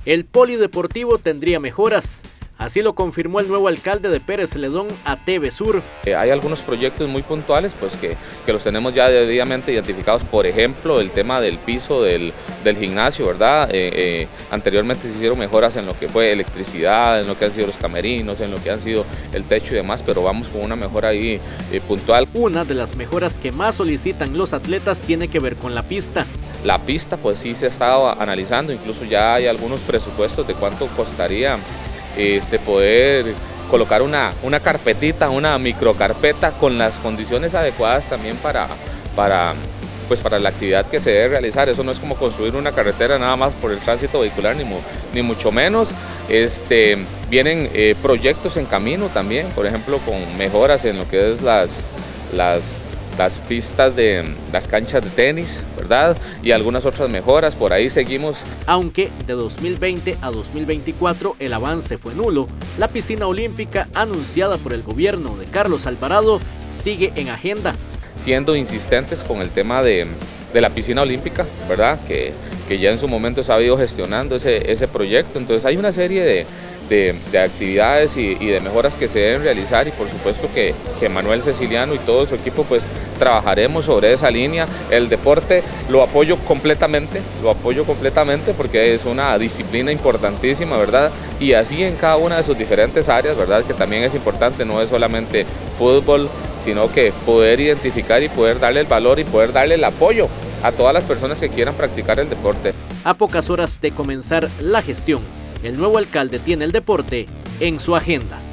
El polideportivo tendría mejoras. Así lo confirmó el nuevo alcalde de Pérez Celedón a TV Sur. Hay algunos proyectos muy puntuales pues que los tenemos ya debidamente identificados, por ejemplo el tema del piso del gimnasio, ¿verdad? Anteriormente se hicieron mejoras en lo que fue electricidad, en lo que han sido los camerinos, en lo que han sido el techo y demás, pero vamos con una mejora ahí puntual. Una de las mejoras que más solicitan los atletas tiene que ver con la pista. La pista pues sí se ha estado analizando, incluso ya hay algunos presupuestos de cuánto costaría poder colocar una carpetita, una microcarpeta con las condiciones adecuadas también para la actividad que se debe realizar. Eso no es como construir una carretera nada más por el tránsito vehicular, ni mucho menos. Vienen proyectos en camino también, por ejemplo con mejoras en lo que es las pistas de las canchas de tenis, ¿verdad? Y algunas otras mejoras, por ahí seguimos. Aunque de 2020 a 2024 el avance fue nulo, la piscina olímpica anunciada por el gobierno de Carlos Alvarado sigue en agenda. Siendo insistentes con el tema de la piscina olímpica, ¿verdad? Que ya en su momento se ha ido gestionando ese proyecto, entonces hay una serie de actividades y de mejoras que se deben realizar y por supuesto que Manuel Ceciliano y todo su equipo pues trabajaremos sobre esa línea. El deporte lo apoyo completamente porque es una disciplina importantísima, ¿verdad? Y así en cada una de sus diferentes áreas, ¿verdad? Que también es importante, no es solamente fútbol, sino que poder identificar y poder darle el valor y poder darle el apoyo a todas las personas que quieran practicar el deporte. A pocas horas de comenzar la gestión, el nuevo alcalde tiene el deporte en su agenda.